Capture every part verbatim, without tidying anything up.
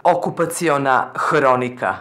Okupaciona hronika.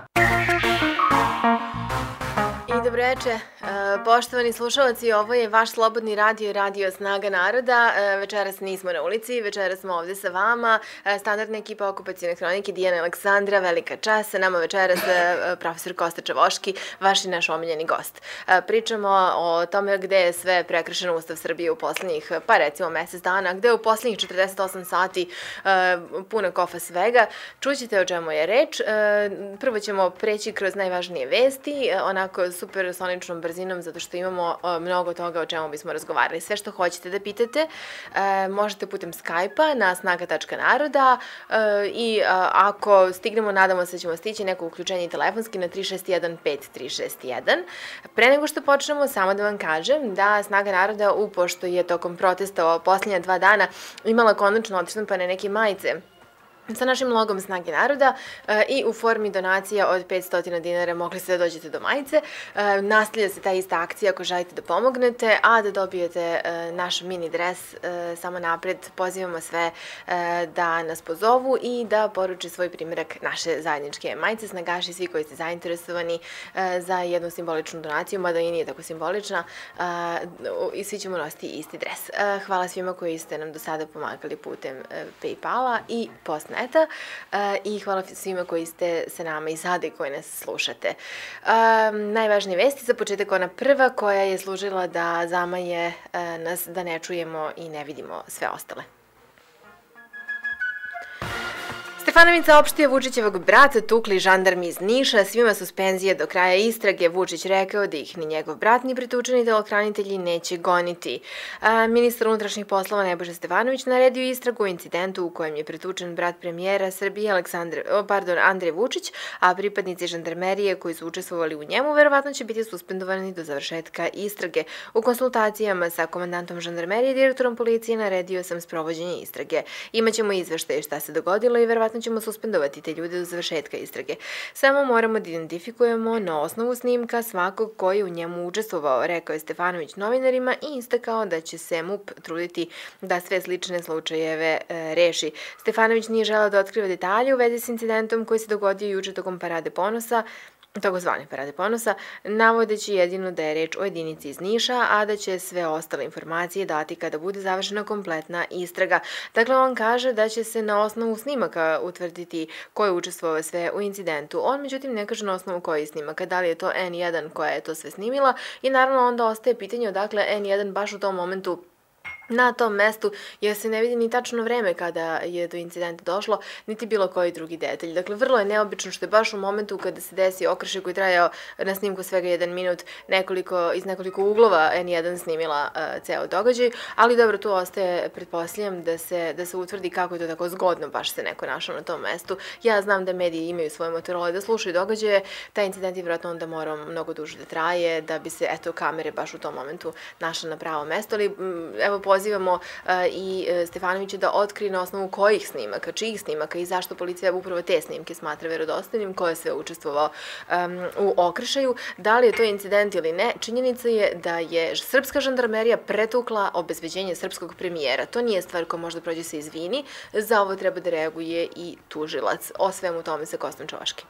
I dobreče, poštovani slušalci, ovo je vaš slobodni radio, radio Snaga naroda. Večeras nismo na ulici, večeras smo ovde sa vama. Standardna ekipa Okupacione hronike, Dijana i Aleksandra, velika čast. Sa nama večeras profesor Kosta Čavoški, vaš i naš omiljeni gost. Pričamo o tome gde je sve prekršen Ustav Srbije u poslednjih, pa recimo mesec dana, gde je u poslednjih četrdeset osam sati puna kofa svega. Čućete o čemu je reč. Prvo ćemo preći kroz najvažnije vesti, onako supersoničnom brzinom, zato što imamo mnogo toga o čemu bismo razgovarali. Sve što hoćete da pitate možete putem Skype-a na snaga tačka naroda i ako stignemo, nadamo se da ćemo stići neko uključenje telefonski na tri šest jedan pet tri šest jedan. Pre nego što počnemo, samo da vam kažem da Snaga naroda, upošto je tokom protesta posljednja dva dana imala konačno odštampane neke majice sa našim logom Snage naroda i u formi donacija od petsto dinara mogli ste da dođete do majice. Nastavlja se ta ista akcija ako želite da pomognete, a da dobijete naš mini dres samo napred. Pozivamo sve da nas pozovu i da poruče svoj primjerak naše zajedničke majice. Snagaši, svi koji ste zainteresovani za jednu simboličnu donaciju, mada i nije tako simbolična, i svi ćemo nositi isti dres. Hvala svima koji ste nam do sada pomagali putem PayPala i Postnet i hvala svima koji ste sa nama i sada i koji nas slušate. Najvažnije vesti, za početak ona prva koja je služila da zamaje nas da ne čujemo i ne vidimo sve ostale. Stefanović saopštio Vučićevog brata tukli žandarmi iz Niša, svima suspenzije do kraja istrage. Vučić rekao da ih ni njegov brat ni pretučeni telohranitelji neće goniti. Ministar unutrašnjih poslova Nebojša Stefanović naredio istragu o incidentu u kojem je pretučen brat premijera Srbije Andrej Vučić, a pripadnici žandarmerije koji su učestvovali u njemu verovatno će biti suspendovani do završetka istrage. U konsultacijama sa komandantom žandarmerije i direktorom policije naredio sam sprovođenje istrage. Imaćemo izveštaje šta se dogodilo i verovatno ćemo suspendovati te ljude do završetka istrage. Samo moramo da identifikujemo na osnovu snimka svakog koji je u njemu učestvovao, rekao je Stefanović novinarima i istakao da će se MUP truditi da sve slične slučajeve reši. Stefanović nije želeo da otkriva detalje u vezi s incidentom koji se dogodio juče tokom Parade ponosa, takozvane Parade ponosa, navodeći jedino da je reč o jedinici iz Niša, a da će sve ostale informacije dati kada bude završena kompletna istraga. Dakle, on kaže da će se na osnovu snimaka utvrditi ko je učestvovao sve u incidentu. On, međutim, ne kaže na osnovu koji snimaka, da li je to en jedan koja je to sve snimila i naravno onda ostaje pitanje odakle en jedan baš u tom momentu na tom mestu, jer se ne vidi ni tačno vreme kada je do incidenta došlo, niti bilo koji drugi detalj. Dakle, vrlo je neobično što je baš u momentu kada se desi okršaj koji trajao na snimku svega jedan minut, iz nekoliko uglova en jedan snimila ceo događaj, ali dobro, tu ostaje, pretpostavljam, da se utvrdi kako je to tako zgodno baš se neko našao na tom mestu. Ja znam da mediji imaju svoje motorole da slušaju događaje, taj incident je vjerojatno onda morao mnogo duže da traje, da bi se, eto, kamere baš u tom momentu našle na pravo mesto, ali evo, pozivamo i Stefanovića da otkrije na osnovu kojih snimaka, čijih snimaka i zašto policija upravo te snimke smatra verodostojnim, ko je sve učestvovao u okršaju. Da li je to incident ili ne, činjenica je da je srpska žandarmerija pretukla obezbeđenje srpskog premijera. To nije stvar koja možda prođe se izvini, za ovo treba da reaguje i tužilac. O svemu tome sa Kostom Čavoškim.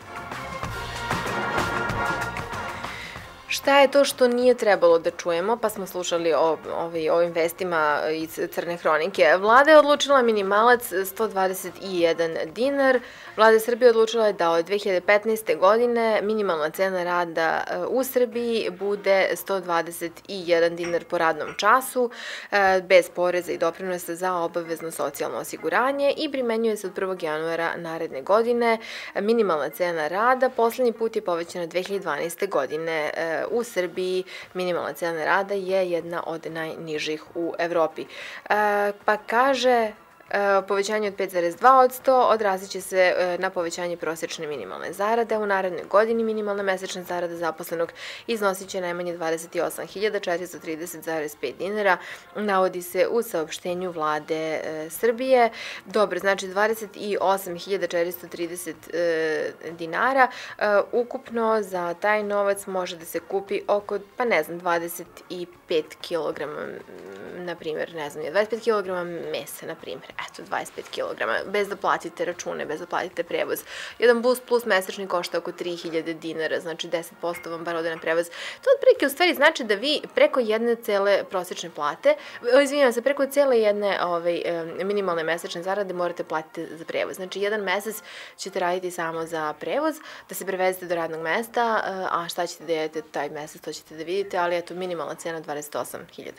Šta je to što nije trebalo da čujemo, pa smo slušali o ovim vestima iz Crne hronike. Vlada je odlučila minimalac sto dvadeset jedan dinar. Vlada Srbije odlučila je da od dve hiljade petnaeste. godine minimalna cena rada u Srbiji bude sto dvadeset jedan dinar po radnom času, bez poreza i doprinosa za obavezno socijalno osiguranje i primenjuje se od prvog januara naredne godine. Minimalna cena rada poslednji put je povećana dve hiljade dvanaeste. godine. U Srbiji minimalna cena rada je jedna od najnižih u Evropi. Pa kaže Povećanje od pet zarez dva posto odrazit će se na povećanje prosječne minimalne zarade. U narednoj godini minimalna mesečna zarada zaposlenog iznosit će najmanje dvadeset osam hiljada četiristo trideset zarez pet dinara, navodi se u saopštenju Vlade Srbije. Dobro, znači dvadeset osam hiljada četiristo trideset dinara. Ukupno za taj novac može da se kupi oko, pa ne znam, dvadeset pet kilograma, na primjer, ne znam, dvadeset pet kilograma mesa, na primjer. eto, dvadeset pet kilograma, bez da platite račune, bez da platite prevoz. Jedan bus plus mesečni košta oko tri hiljade dinara, znači deset posto vam bar ode na prevoz. To otprilike u stvari znači da vi preko jedne cele prosečne plate, izvinjavam se, preko cele jedne ovaj, minimalne mesečne zarade morate platiti za prevoz. Znači, jedan mesec ćete raditi samo za prevoz, da se prevezete do radnog mesta, a šta ćete da jedete taj mesec, to ćete da vidite, ali eto, minimalna cena dvadeset osam hiljada.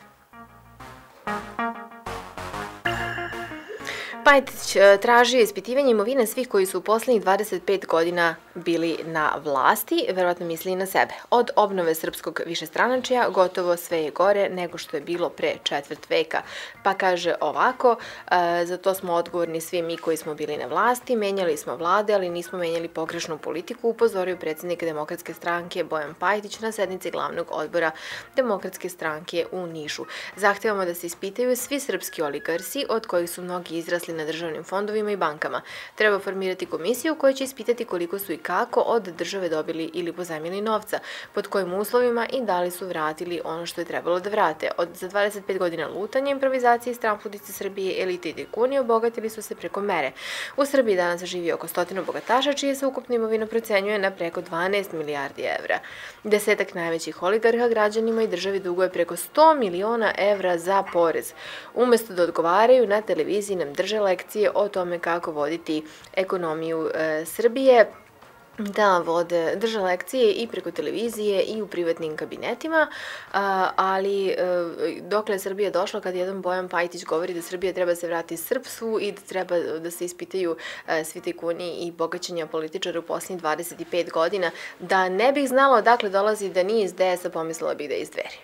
Pajtić tražio ispitivanje imovine svih koji su u poslednjih dvadeset pet godina bili na vlasti, verovatno misli i na sebe. Od obnove srpskog višestranačja gotovo sve je gore nego što je bilo pre četvrt veka. Pa kaže ovako, za to smo odgovorni svi mi koji smo bili na vlasti, menjali smo vlade, ali nismo menjali pogrešnu politiku, upozorio predsjednik Demokratske stranke Bojan Pajtić na sednici glavnog odbora Demokratske stranke u Nišu. Zahtevamo da se ispitaju svi srpski oligarsi, od kojih su mnogi izrasli na državnim fondovima i bankama. Treba formirati komisiju koja će ispitati koliko su i kako od države dobili ili pozajmili novca, pod kojim uslovima i da li su vratili ono što je trebalo da vrate. Od za dvadeset pet godina lutanja, improvizacije i stranputice Srbije, elite i tajkuni obogatili su se preko mere. U Srbiji danas živi oko stotinu bogataša, čije se ukupna imovina procenjuje na preko dvanaest milijardi evra. Desetak najvećih oligarha građanima i državi duguje preko sto miliona evra za porez. Umesto da odgovaraju na televiziji nam drže lekcije o tome kako voditi ekonomiju Srbije, da vode, drže lekcije i preko televizije i u privatnim kabinetima, ali dokle je Srbija došla kad jedan Bojan Pajtić govori da Srbija treba da se vrati srpstvu i da treba da se ispitaju svi tajkuni i bogaćenja političara u posljednjih dvadeset pet godina, da ne bih znala odakle dolazi da nije iz D S A, pomislila bih da je iz Dveri.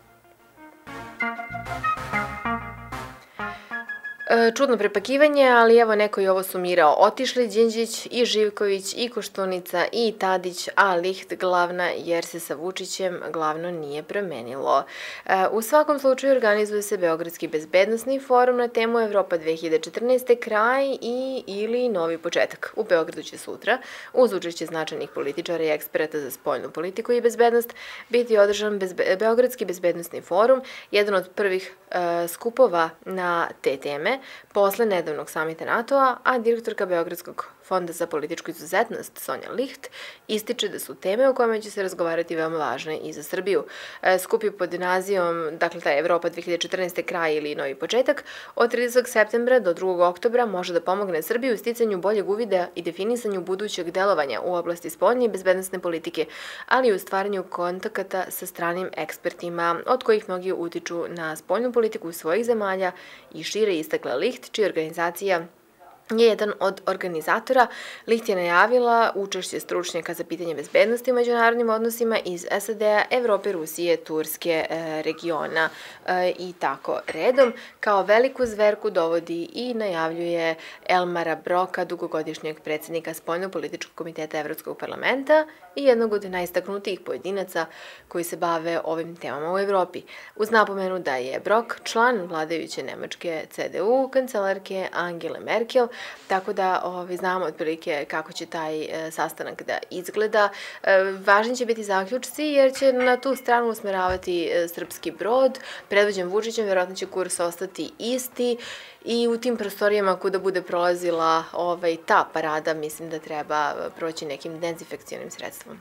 Čudno prepakivanje, ali evo neko je ovo sumirao. Otišli Đinđić i Živković i Koštunica i Tadić, a liht glavna jer se sa Vučićem glavno nije promenilo. U svakom slučaju organizuje se Beogradski bezbednosni forum na temu Evropa dve hiljade četrnaeste. kraj i ili novi početak. U Beogradu će sutra, uz učešće značajnih političara i eksperata za spoljnu politiku i bezbednost, biti održan Beogradski bezbednosni forum, jedan od prvih skupova na te teme, posle nedavnog samita NATO-a, a direktorka Beogradskog fonda za političku izuzetnost Sonja Licht ističe da su teme o kojima će se razgovarati veoma važne i za Srbiju. Skup je pod nazivom, dakle, ta Evropa dve hiljade četrnaeste. kraj ili novi početak, od tridesetog septembra do drugog oktobra može da pomogne Srbiju u sticanju boljeg uvida i definisanju budućeg delovanja u oblasti spoljne i bezbednosne politike, ali i u stvaranju kontakata sa stranim ekspertima, od kojih mnogi utiču na spoljnu politiku svojih zemalja i šire, istakla Licht, čija organizacija je jedan od organizatora. Licht je najavila učešće stručnjaka za pitanje bezbednosti u međunarodnim odnosima iz S A D A, Evrope, Rusije, Turske, regiona i tako redom. Kao veliku zverku dovodi i najavljuje Elmara Broka, dugogodišnjeg predsjednika Spoljno-političkog komiteta Evropskog parlamenta i jednog od najistaknutijih pojedinaca koji se bave ovim temama u Evropi. Uz napomenu da je Brok član vladajuće nemačke C D U, kancelarke Angele Merkel, tako da znamo otprilike kako će taj sastanak da izgleda. Važni će biti zaključci jer će na tu stranu usmeravati srpski brod, predvođen Vučićem, verovatno će kurs ostati isti i u tim prostorijama kuda bude prolazila ta parada mislim da treba proći nekim dezinfekcionim sredstvom.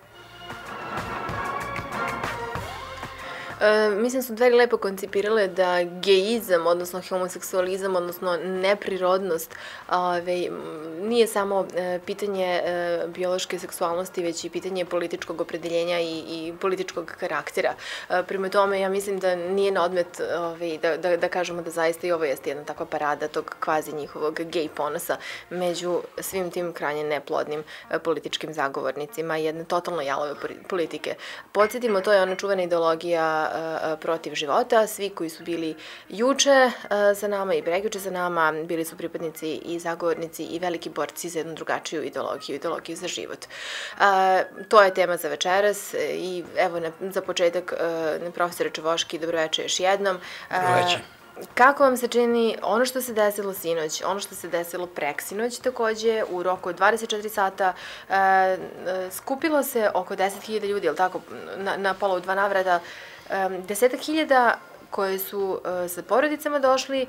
Mislim da su Dveri lepo koncipirale da gejizam, odnosno homoseksualizam, odnosno neprirodnost nije samo pitanje biološke seksualnosti, već i pitanje političkog opredeljenja i političkog karaktera. Prema tome, ja mislim da nije na odmet da kažemo da zaista i ovo jeste jedna takva parada tog kvazi njihovog gej ponosa među svim tim krajnje neplodnim političkim zagovornicima jedne totalno jalove politike. Podsjetimo, to je ona čuvena ideologija protiv života. Svi koji su bili juče za nama i prekjuče za nama bili su pripadnici i zagovornici i veliki borci za jednu drugačiju ideologiju, ideologiju za život. To je tema za večeras i evo za početak, profesore Čavoški, dobroveče još jednom. Dobroveče. Kako vam se čini ono što se desilo sinoć, ono što se desilo preksinoć takođe, u roku od dvadeset četiri sata skupilo se oko deset hiljada ljudi, ili tako, na pola u dva navrata, desetak hiljada koje su sa porodicama došli,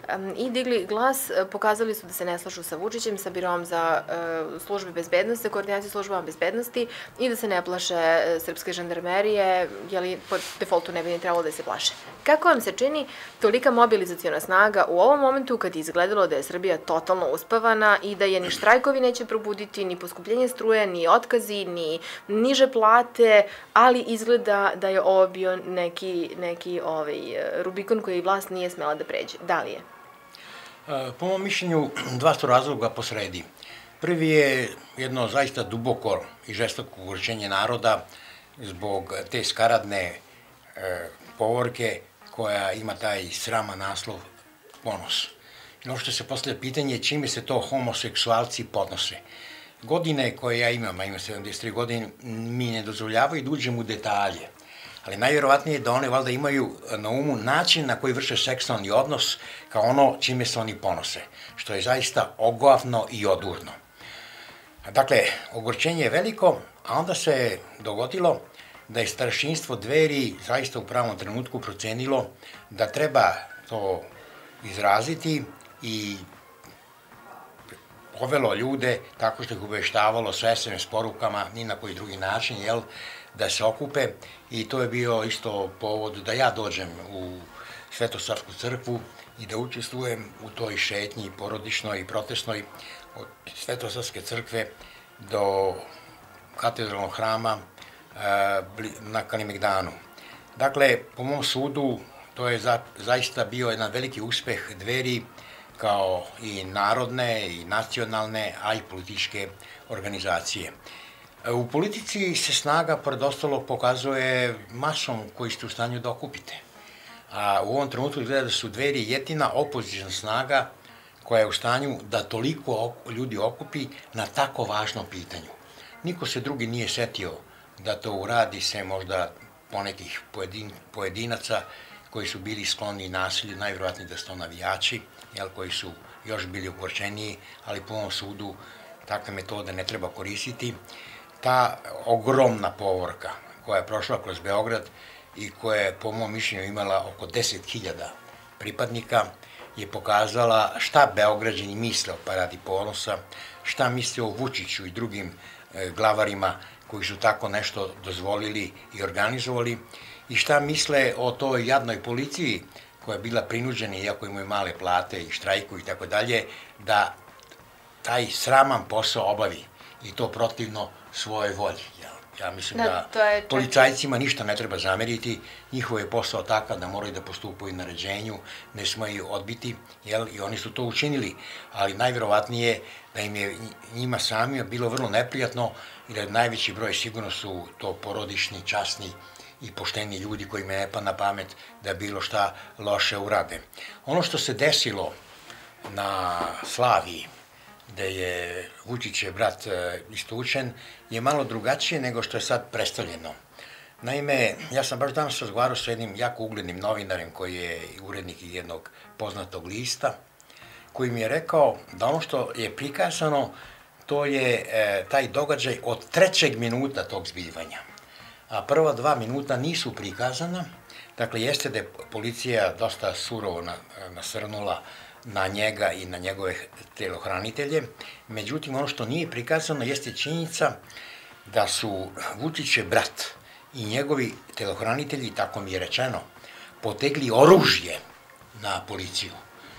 i digli glas, pokazali su da se ne slažu sa Vučićem, sa Biroom za službe bezbednosti, koordinaciju službama bezbednosti i da se ne plaše srpske žandarmerije, jer po defaultu ne bi ni trebalo da se plaše. Kako vam se čini tolika mobilizaciona snaga u ovom momentu kad je izgledalo da je Srbija totalno uspavana i da je ni štrajkovi neće probuditi, ni poskupljenje struje, ni otkazi, ni niže plate, ali izgleda da je ovo bio neki, neki ovaj, Rubikon koji vlast nije smela da pređe. Da li je? Po mom mišljenju, dva su razloga posredi. Prvi je jedno zaista duboko i žestoko ogorčenje naroda zbog te skaradne povorke koja ima taj sraman naslov ponos. I ono što se postavlja pitanje čime se to homoseksualci podnose. Godine koje ja imam, a imam sedamdeset tri godine, mi ne dozvoljavaju da uđem u detalje. Ali najvjerovatnije je da one valjda imaju na umu način na koji vrše seksualni odnos kao ono čime se oni ponose, što je zaista ogavno i odurno. Dakle, ogorčenje je veliko, a onda se dogodilo da je starešinstvo Dveri zaista u pravom trenutku procenilo da treba to izraziti i povelo ljude tako što ih uveštavalo s es em es porukama, ni na koji drugi način, jel, da se okupe i to je bio isto povod da ja dođem u Svetosavsku crkvu i da učestvujem u toj šetnji porodičnoj i protestnoj od Svetosavske crkve do katedralnog hrama na Kalemegdanu. Dakle, po mom sudu, to je zaista bio jedan veliki uspeh Dveri kao i narodne i nacionalne, a i političke organizacije. U politici se snaga, pored ostalog, pokazuje masom koji ste u stanju da okupite. A u ovom trenutku izgleda da su Dveri jedina opozična snaga koja je u stanju da toliko ljudi okupi na tako važnom pitanju. Niko se drugi nije setio da to uradi, se možda ponekih pojedinaca koji su bili skloni nasilju, najvjerojatnije da su to navijači, koji su još bili ogorčeniji, ali po ovom sudu takve metode ne treba koristiti. Ta ogromna povorka koja je prošla kroz Beograd i koja je po mom mišljenju imala oko deset hiljada pripadnika je pokazala šta Beograđani misle o Paradi ponosa, šta misle o Vučiću i drugim glavarima koji su tako nešto dozvolili i organizovali i šta misle o toj jadnoj policiji koja je bila prinuđena, iako imaju male plate i štrajku i tako dalje, da taj sraman posao obavi i to protivno svoje volji. Ja mislim da policajcima ništa ne treba zameriti, njihov je posao takav da moraju da postupaju naređenju, ne smiju odbiti i oni su to učinili, ali najvjerovatnije da im je njima samima bilo vrlo neprijatno jer najveći broj sigurno su to porodični, časni i pošteni ljudi koji me ne pa na pamet da bilo šta loše urade. Ono što se desilo na Slaviji, gde je Vučićev brat istučen, je malo drugačije nego što je sad predstavljeno. Naime, ja sam baš danas razgovarao sa jednim jako uglednim novinarem koji je urednik jednog poznatog lista, koji mi je rekao da ono što je prikazano, to je taj događaj od trećeg minuta tog zbivanja. A prva dva minuta nisu prikazana, dakle jeste da je policija dosta surovo nasrnula na njega i na njegove telohranitelje, međutim ono što nije prikazano jeste činjenica da su Vučićev brat i njegovi telohranitelji, tako mi je rečeno, potegli oružje na policiju.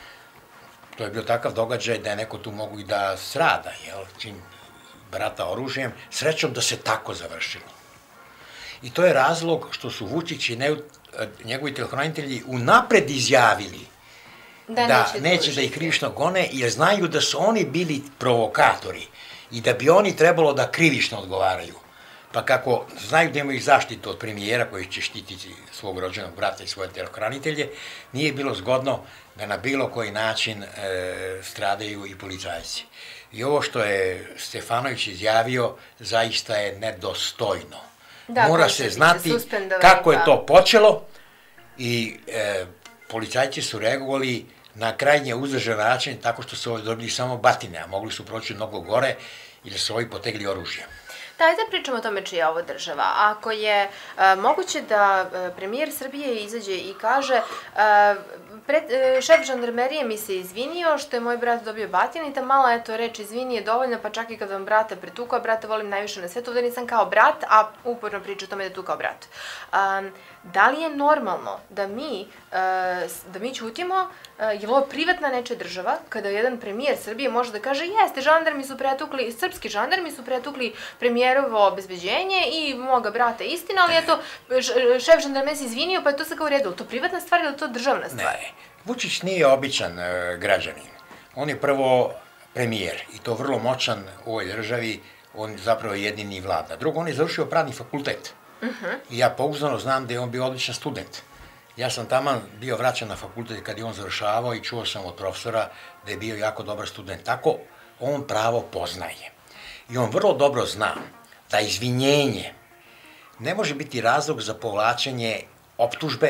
To je bio takav događaj da je neko tu mogu i da strada, čim brata oružjem, srećom da se tako završilo. I to je razlog što su Vučić i njegovi telohranitelji unapred izjavili da neće da ih krivično gone, jer znaju da su oni bili provokatori i da bi oni trebalo da krivično odgovaraju. Pa kako znaju da imaju zaštitu od premijera koji će štititi svog rođenog brata i svoje telohranitelje, nije bilo zgodno da na bilo koji način stradaju i policajci. I ovo što je Stefanović izjavio zaista je nedostojno. Mora se znati kako je to počelo i policajci su reagovali na krajnje uzdržan način tako što su dobili samo batine, a mogli su proći mnogo gore i da su ovi potegli oružje. Dajte pričamo o tome čija je ovo država. Ako je moguće da premijer Srbije izađe i kaže šef žandarmerije mi se izvinio što je moj brat dobio batine i ta mala, eto, reč izvini je dovoljna, pa čak i kad vam brata pretukao, brata volim najviše na svetu, ovde nisam kao brat, a uporno priča o tome da je tu kao brat. Da li je normalno da mi, da mi ćutimo, je li ovo privatna nečija država, kada jedan premijer Srbije može da kaže jeste, žandarmi su pretukli, srpski žandarmi su pretukli premijerovo obezbeđenje i moga brata istina, ali eto, šef žandarmerije se izvinio, pa je to sve kao u redu. To privatna stvar ili to državna stvar? Ne, Vučić nije običan građanin. On je prvo premijer i to vrlo moćan u ovoj državi, on zapravo jedini vlada. Drugo, on je završio pravni fakultet. I ja pouzdano znam da je on bio odličan student. Ja sam taman bio vraćan na fakultet kad je on završavao i čuo sam od profesora da je bio jako dobar student. Tako on pravo poznaje. I on vrlo dobro zna da izvinjenje ne može biti razlog za povlačenje optužbe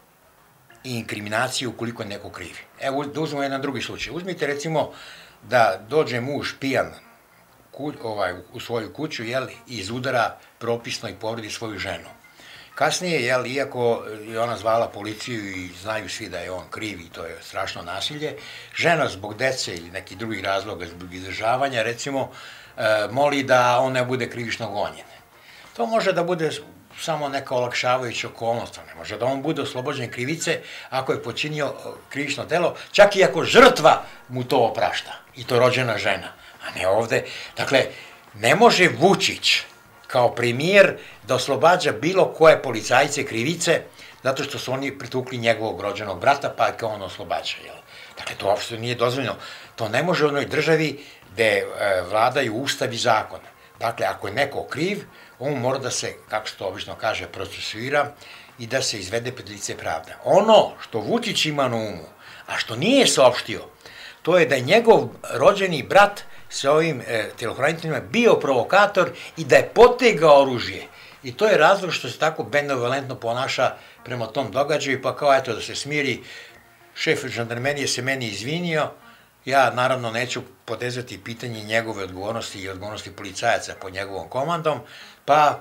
i inkriminacije ukoliko je neko krivi. Evo, da uzmemo jedan drugi slučaj. Uzmite recimo da dođe muž pijan u svoju kuću i izudara propisno i povredi svoju ženu. Kasnije, iako je ona zvala policiju i znaju svi da je on kriv i to je strašno nasilje, žena zbog dece ili nekih drugih razloga, zbog izdržavanja, recimo, moli da on ne bude krivično gonjen. To može da bude samo neka olakšavajuća okolnost, ne može da on bude oslobođen krivice ako je počinio krivično delo, čak i ako žrtva mu to oprašta, i to rođena žena, a ne ovde. Dakle, ne može Vučić kao premijer da oslobađa bilo koje policajce krivice zato što su oni pritukli njegovog rođenog brata, pa kao on oslobađa. Dakle, to uopšte nije dozvoljeno. To ne može u onoj državi gde vladaju ustav i zakon. Dakle, ako je neko kriv, on mora da se, kako se to obično kaže, procesuira i da se izvede pred lice pravde. Ono što Vučić ima na umu, a što nije saopštio, to je da je njegov rođeni brat sa ovim telohraniteljima bio provokator i da je potegao oružje. I to je razlog što se tako benevolentno ponaša prema tom događaju, pa kao eto da se smiri, šef žandarmerije se meni izvinio, ja naravno neću potezati pitanje njegove odgovornosti i odgovornosti policajaca pod njegovom komandom, pa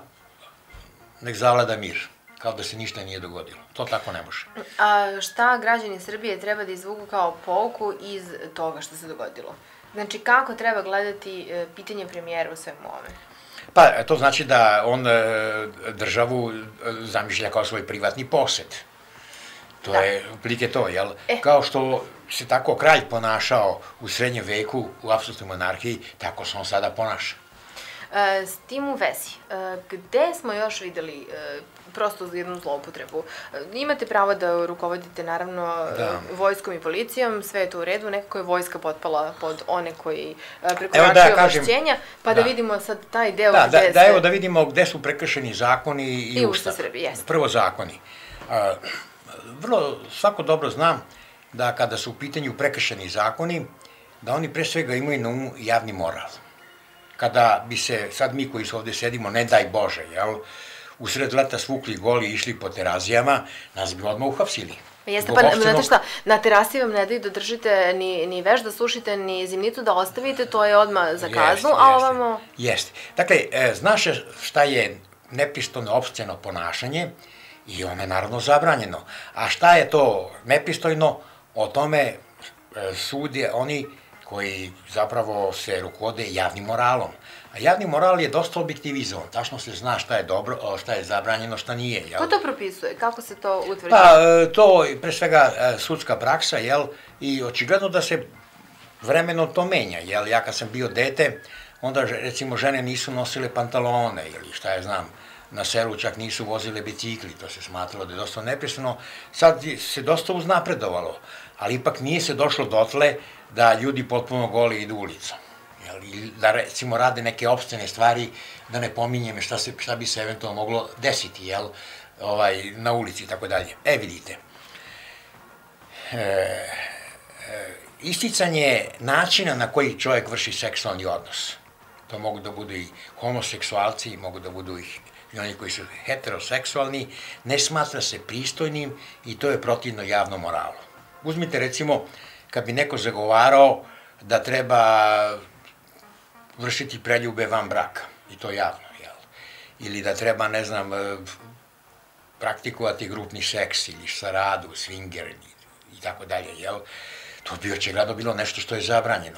nek zavlada mir, kao da se ništa nije dogodilo. To tako ne može. A šta građani Srbije treba da izvuku kao pouku iz toga što se dogodilo? Znači, kako treba gledati pitanje premijera u svemu ovome? Pa, to znači da on državu zamišlja kao svoj privatni posed. To je otprilike to, jel? Kao što se tako kralj ponašao u srednjem veku, u apsolutnoj monarhiji, tako se on sada ponaša. S tim u vezi, gde smo još videli prosto jednu zloupotrebu? Imate pravo da rukovodite, naravno, vojskom i policijom, sve je to u redu, nekako je vojska potpala pod one koji prekoračuju ovlašćenja, pa da vidimo sad taj deo gde ste... Da, evo da vidimo gde su prekršeni zakoni i ustav. Srbije, jeste. Prvo zakoni. Vrlo, svako dobro zna da kada su u pitanju prekršeni zakoni, da oni pre svega imaju na umu javni moral. Kada bi se, sad mi koji su ovde sedimo, ne daj Bože, jel, u sred leta svukli goli i išli po terazijama, nas bi odmah uhapsili. Jeste, pa znate šta, na terasi vam ne daju da držite ni veš, da sušite, ni zimnicu da ostavite, to je odmah za kaznu, a ovamo... Jeste. Dakle, znaš šta je nepristojno opsceno ponašanje i ono je naravno zabranjeno. A šta je to nepristojno, o tome sude oni koji zapravo se rukovode javnim moralom. A javni moral je dosta objektivizovan, tačno se zna šta je dobro, šta je zabranjeno, šta nije. Ko to propisuje? Kako se to utvrđuje? Pa, to je pre svega sudska praksa, jel, i očigledno da se vremeno to menja, jel, ja kad sam bio dete, onda recimo žene nisu nosile pantalone, ili šta je znam, na selu čak nisu vozile bicikli, to se smatralo da je dosta nepristojno. Sad se dosta uznapredovalo, ali ipak nije se došlo dotle da ljudi potpuno goli idu ulicom. Da recimo rade neke opstene stvari, da ne pominjem šta bi se eventualno moglo desiti na ulici i tako dalje. E, vidite, isticanje načina na koji čovjek vrši seksualni odnos, to mogu da budu i homoseksualci, mogu da budu i oni koji su heteroseksualni, ne smatra se pristojnim i to je protivno javnom moralu. Uzmite recimo, kad bi neko zagovarao da treba vršiti preljube van braka, i to javno, jel? Ili da treba, ne znam, praktikovati grupni seks ili šaradu, swinger i tako dalje, jel? To bi očigledno bilo nešto što je zabranjeno.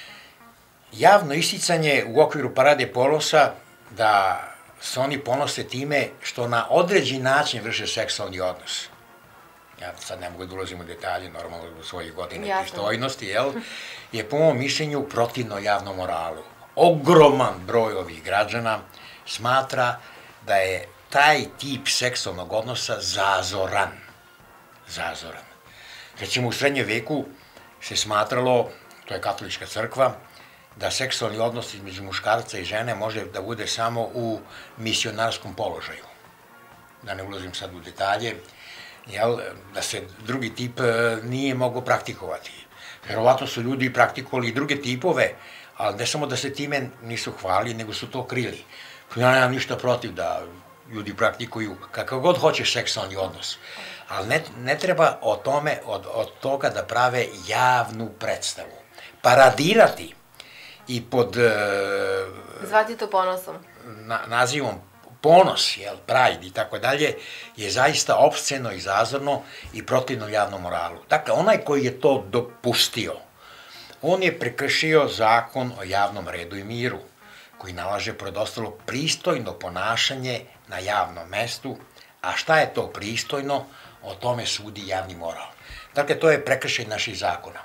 Javno isticanje u okviru Parade ponosa da se oni ponose time što na određen način vrše seksualni odnos. Ja sad ne mogu da ulazim u detalje, normalno u svojih godina i pristojnosti, jel? Je po mom mišljenju protivno javnom moralu. Ogroman broj ovih građana smatra da je taj tip seksualnog odnosa zazoran. Zazoran. Recimo, u srednjem veku se smatralo, to je katolička crkva, da seksualni odnos između muškarca i žene može da bude samo u misionarskom položaju. Da ne ulazim sad u detalje, jel, da se drugi tip nije mogao praktikovati. Verovatno su ljudi praktikovali i druge tipove, ali ne samo da se time nisu hvali, nego su to krili. Ja nemam ništa protiv da ljudi praktikuju kakav god hoće seksualni odnos, ali ne, ne treba o tome, od, od toga da prave javnu predstavu. Paradirati i pod... Zvati to ponosom. Na, nazivom ponos, jel, pride i tako dalje, je zaista opsceno i zazorno i protivno javnom moralu. Dakle, onaj koji je to dopustio, on je prekršio zakon o javnom redu i miru, koji nalaže pred ostalo pristojno ponašanje na javnom mestu, a šta je to pristojno, o tome sudi javni moral. Dakle, to je prekršaj naših zakona.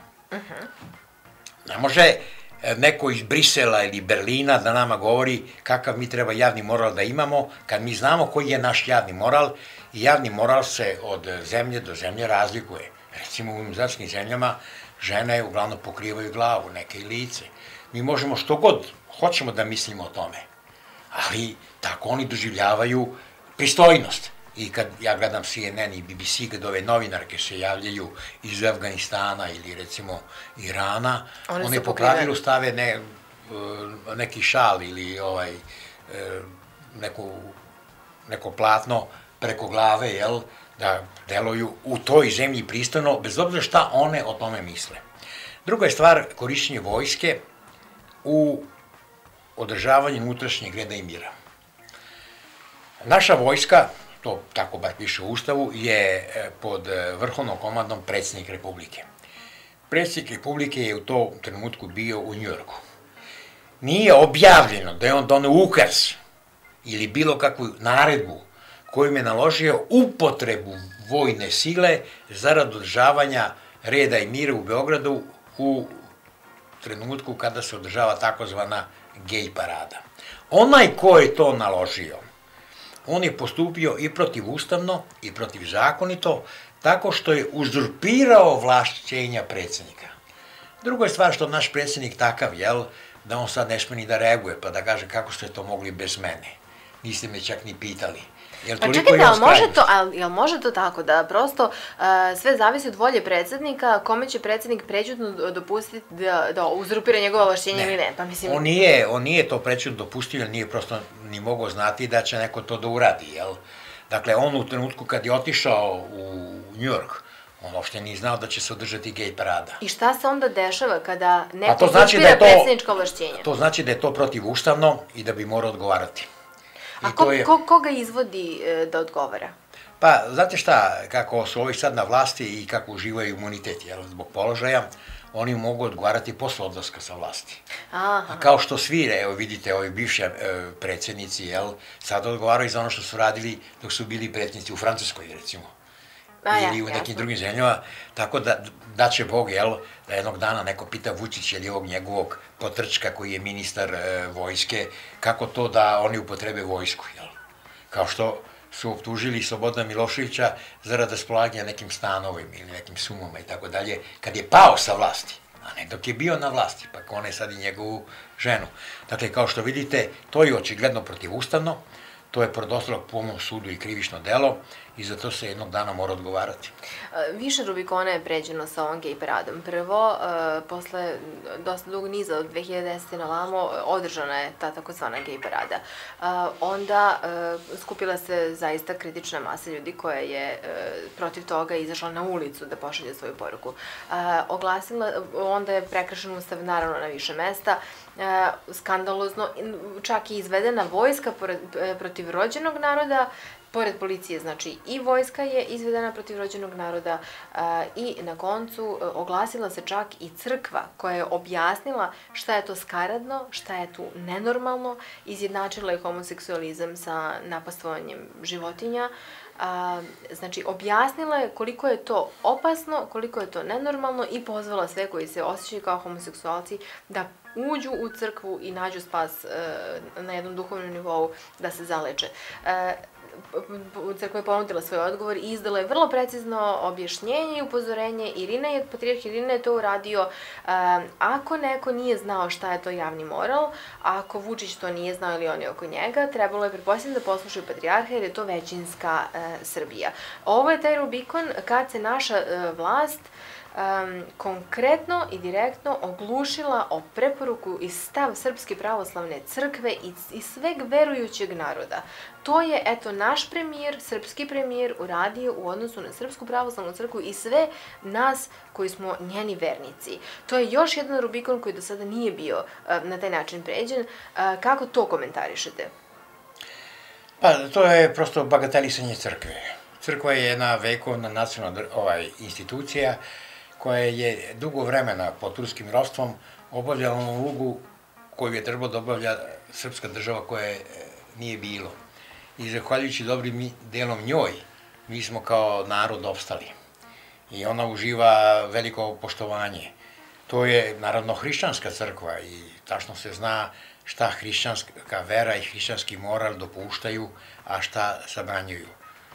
Ne može neko iz Brisela ili Berlina da nama govori kakav mi treba javni moral da imamo, kad mi znamo koji je naš javni moral, i javni moral se od zemlje do zemlje razlikuje. Recimo, u univerzalskim zemljama žene uglavnom pokrivaju glavu, neke i lice. Mi možemo što god hoćemo da mislimo o tome, ali tako oni doživljavaju pristojnost. I kad ja gledam C N N i B B C, kad ove novinarke se javljaju iz Afganistana ili recimo Irana, one po pravilu stave ne, neki šal ili ovaj, neko, neko platno preko glave, jel, da deluju u toj zemlji pristojno, bez obzira šta one o tome misle. Druga je stvar korišćenje vojske u održavanju unutrašnjeg reda i mira. Naša vojska, to tako bar piše u Ustavu, je pod vrhovnom komandom predsjednik Republike. Predsjednik Republike je u tom trenutku bio u Njujorku. Nije objavljeno da je on doneo ukaz ili bilo kakvu naredbu kojim je naložio upotrebu vojne sile zarad održavanja reda i mira u Beogradu u trenutku kada se održava takozvana gej parada. Onaj ko je to naložio, on je postupio i protivustavno i protivzakonito, tako što je uzurpirao ovlašćenja predsjednika. Druga je stvar što naš predsjednik takav, jel, da on sad ne sme ni da reaguje, pa da kaže kako ste to mogli bez mene. Niste me čak ni pitali. Pa čekajte, ali može to, ali može to tako da prosto sve zavisi od volje predsjednika, kome će predsjednik prećutno dopustiti da uzurpira njegova ovlašćenja ili ne? Pa mislim... On nije, on nije to prećutno dopustio, jer nije prosto ni mogao znati da će neko to da uradi, jel? Dakle, on u trenutku kad je otišao u Njujork, on uopšte nije znao da će se održati gej parada. I šta se onda dešava kada neko uzurpira predsjednička ovlašćenja? To znači da je to protivustavno i da bi morao odgovarati. A koga izvodi da odgovara? Pa, znate šta, kako su ovi sad na vlasti i kako uživaju imunitet, jel, zbog položaja, oni mogu odgovarati posle odlaska sa vlasti. A kao što svi, evo vidite, ovi bivši predsjednici, jel, sad odgovaraju za ono što su radili dok su bili predsjednici u Francuskoj, recimo. Ili u nekim drugim zemljama, tako da daće Bog, jel, da jednog dana neko pita Vučića ili ovog njegovog potrčka koji je ministar vojske, kako to da oni upotrebe vojsku, jel? Kao što su optužili Slobodana Miloševića zarad raspolaganja nekim stanovima ili nekim sumama i tako dalje, kad je pao sa vlasti, a ne dok je bio na vlasti, pa on je sad i njegovu ženu. Dakle, kao što vidite, to je očigledno protivustavno, to je pred ostalog po mom sudu i krivično delo i za to se jednog dana mora odgovarati. Više Rubikona je pređeno sa ovom gej paradom. Prvo, posle dosta dugog niza od dve hiljade desete na vamo, održana je ta takozvana gej parada. Onda skupila se zaista kritična masa ljudi koja je protiv toga izašla na ulicu da pošalje svoju poruku. Oglasila, onda je prekršen ustav naravno na više mesta skandalozno, čak i izvedena vojska protiv rođenog naroda, pored policije, znači i vojska je izvedena protiv rođenog naroda i na koncu oglasila se čak i crkva koja je objasnila šta je to skaradno, šta je tu nenormalno, izjednačila je homoseksualizam sa napastovanjem životinja. Znači, objasnila je koliko je to opasno, koliko je to nenormalno i pozvala sve koji se osjećaju kao homoseksualci da uđu u crkvu i nađu spas na jednom duhovnom nivou, da se zaleče. Crkva je ponudila svoj odgovor i izdala je vrlo precizno objašnjenje i upozorenje. Irina je, patrijarh Irina je to uradio. Ako neko nije znao šta je to javni moral, ako Vučić to nije znao ili oni oko njega, trebalo je pretpostavljati da poslušaju patrijarha jer je to većinska Srbija. Ovo je taj Rubikon kad se naša vlast konkretno i direktno oglušila o preporuku i stav Srpske pravoslavne crkve i sveg verujućeg naroda. To je, eto, naš premijer, srpski premijer, uradio u odnosu na Srpsku pravoslavnu crkvu i sve nas koji smo njeni vernici. To je još jedan Rubikon koji do sada nije bio na taj način pređen. Kako to komentarišete? Pa, to je prosto bagatelisanje crkve. Crkva je jedna vekovna nacionalna institucija koja je dugo vremena pod turskim ropstvom obavljala ulogu koju je trebalo da obavlja srpska država koja nije bilo. I zahvaljujući dobrim delom njoj, mi smo kao narod opstali. I ona uživa veliko poštovanje. To je, naravno, hrišćanska crkva i tačno se zna šta hrišćanska vera i hrišćanski moral dopuštaju, a šta zabranjuju.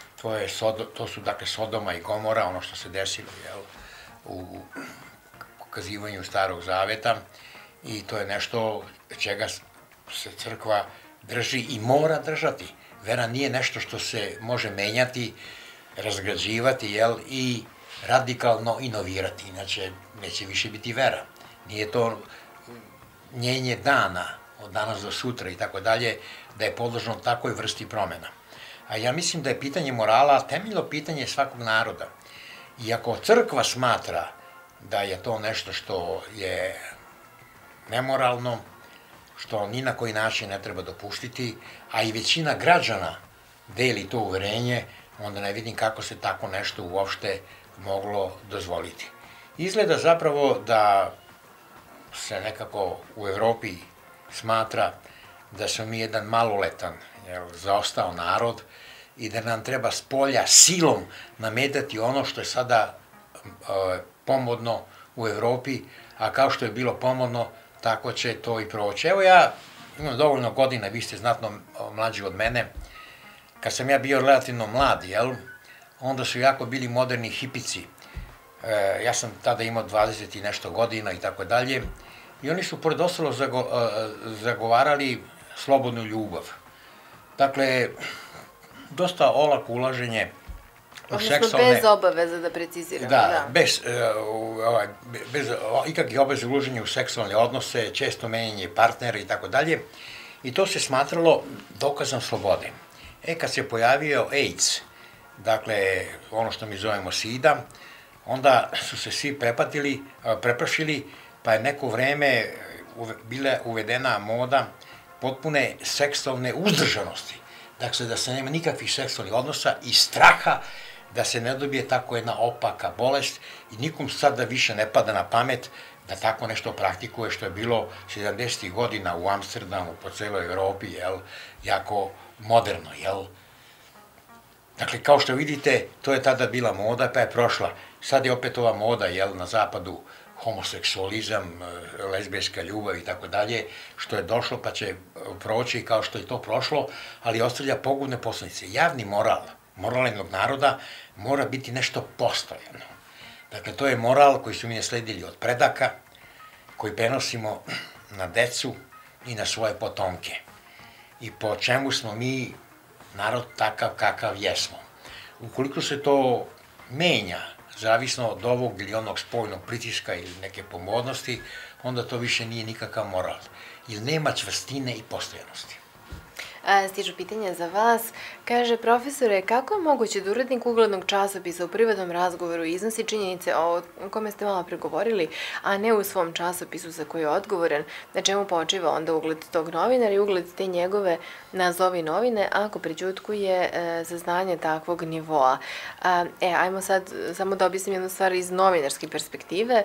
To su, dakle, Sodoma i Gomora, ono što se desilo, jel', u pokazivanju Starog Zaveta i to je nešto čega se crkva drži i mora držati. Vera nije nešto što se može menjati, razgrađivati, jel, i radikalno inovirati, inače neće više biti vera. Nije to njenje dana, od danas do sutra i tako dalje, da je podložno takoj vrsti promena. A ja mislim da je pitanje morala temeljno pitanje svakog naroda. I ako crkva smatra da je to nešto što je nemoralno, što ni na koji način ne treba dopuštiti, a i većina građana deli to uverenje, onda ne vidim kako se tako nešto uopšte moglo dozvoliti. Izgleda zapravo da se nekako u Evropi smatra da smo mi jedan maloletan, zaostao narod, i da nam treba s polja silom nametati ono što je sada pomodno u Evropi, a kao što je bilo pomodno, tako će to i proći. Evo, ja imam dovoljno godina, vi ste znatno mlađi od mene. Kad sam ja bio relativno mlad, jel, onda su jako bili moderni hipici. Ja sam tada imao dvadeset i nešto godina i tako dalje. I oni su, pored ostalo, zagovarali slobodnu ljubav. Dakle, dosta olako ulaženje u seksualne... Odnosno, bez obaveza, da preciziramo. Da, bez ikakvih obaveza ulaženja u seksualne odnose, često menjanje partnera i tako dalje. I to se smatralo dokazom slobode. E, kad se pojavio AIDS, dakle, ono što mi zovemo SIDA, onda su se svi prepatili, preprašili, pa je neko vreme bila uvedena moda potpune seksualne uzdržanosti. Dakle, da se nema nikakvih seksualnih odnosa i straha da se ne dobije tako jedna opaka bolest i nikom sada više ne pada na pamet da tako nešto praktikuje, što je bilo sedamdesetih godina u Amsterdamu, po celoj Evropi, jel, jako moderno, jel. Dakle, kao što vidite, to je tada bila moda, pa je prošla. Sad je opet ova moda, jel, na zapadu, homoseksualizam, lezbijska ljubav i tako dalje, što je došlo pa će proći kao što je to prošlo, ali ostavlja pogubne posledice. Javni moral, moral jednog naroda, mora biti nešto postojano. Dakle, to je moral koji su mi nasledili od predaka, koji prenosimo na decu i na svoje potomke. I po čemu smo mi narod takav kakav jesmo. Ukoliko se to menja, zavisno od ovog ili onog spoljnog pritiska ili neke pomodnosti, onda to više nije nikakav moral. Jer nema čvrstine i postojanosti. Stižu pitanja za vas. Kaže, profesore, kako je moguće da urednik uglednog časopisa u privatnom razgovoru iznosi činjenice o kome ste malo pregovorili, a ne u svom časopisu za koji je odgovoran, na čemu počiva onda ugled tog novinara i ugled te njegove nazovi novine ako prećutkuje saznanje takvog nivoa? E, ajmo sad samo da objasnim jednu stvar iz novinarske perspektive.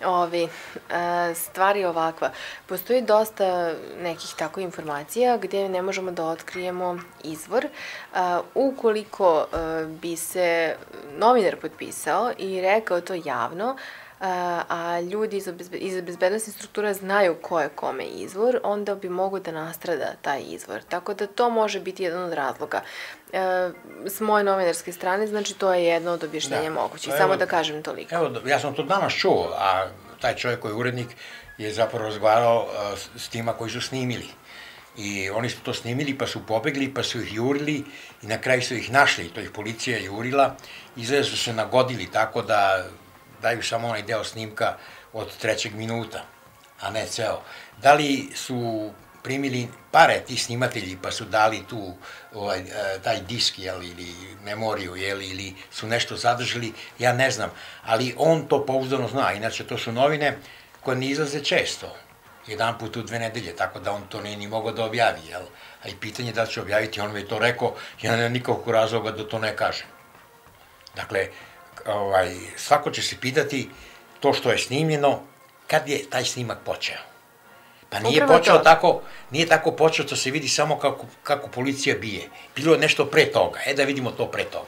Stvar je ovakva. Postoji dosta nekih tako informacija gdje ne možemo da otkrijemo izvor. Ukoliko bi se novinar potpisao i rekao to javno, a ljudi iz bezbednostnih struktura znaju ko je kome izvor, onda bi mogo da nastrada taj izvor. Tako da to može biti jedan od razloga. S moje novinarske strane, znači to je jedno od objašnjenja mogućih. Samo da kažem toliko. Evo, ja sam to danas čuo, a taj čovjek koji je urednik je zapravo razgovarao s tima koji su snimili. I oni su to snimili, pa su pobegli, pa su ih jurili i na kraju su ih našli, to ih policija jurila. Izgleda su se nagodili tako da daju samo onaj deo snimka od trećeg minuta, a ne ceo. Da li su primili pare ti snimatelji pa su dali tu taj disk ili memoriju ili su nešto zadržali, ja ne znam, ali on to pouzdano zna, inače to su novine koje ne izlaze često, jedan put u dve nedelje, tako da on to nije ni mogao da objavi, a i pitanje da će objaviti, on mi je to rekao, ja nemam nikakvog razloga da to ne kažem. Dakle, svako će se pitati to što je snimljeno, kad je taj snimak počeo. Pa nije počeo tako, nije tako počeo, to se vidi samo kako policija bije. Bilo je nešto pre toga, e da vidimo to pre toga.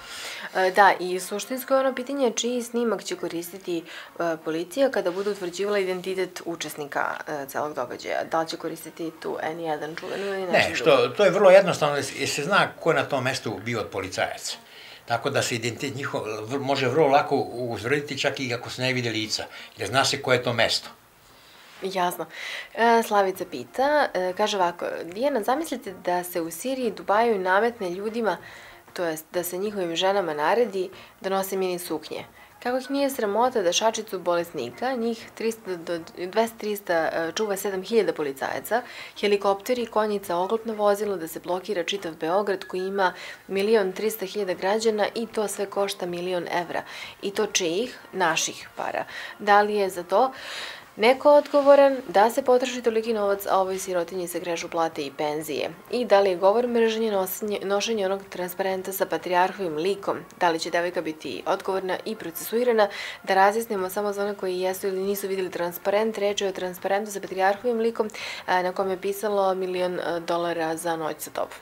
Da, i suštinsko je ono pitanje čiji snimak će koristiti policija kada budu utvrđivala identitet učesnika celog događaja. Da li će koristiti tu en jedan čuvenu ili nešto drugo? Ne, to je vrlo jednostavno, jer se zna ko je na tom mestu bio od policajaca. Tako da se identitet njihov može vrlo lako utvrditi čak i ako se ne vide lica, jer zna se koje je to mesto. Jasno. Slavica pita, kaže ovako, Dijana, zamislite da se u Siriji Dubaju nametne ljudima, to jest da se njihovim ženama naredi da nose mini suknje. Kako ih nije sramota da šačicu bolesnika, njih dvesta do trista čuva sedam hiljada policajaca, helikopteri, konjica, oklopno vozilo, da se blokira čitav Beograd koji ima milion trista hiljada građana i to sve košta milion evra. I to čijih? Naših para. Da li je za to neko odgovoran da se potroši toliki novac, a ovoj sirotinji se grežu plate i penzije? I da li je govor mržnje nošenje onog transparenta sa patrijarhovim likom? Da li će devojka biti odgovorna i procesuirana? Da razjasnimo samo za one koji jesu ili nisu videli transparent, reč je o transparentu sa patrijarhovim likom na kojem je pisalo milion dolara za noć sa tobom.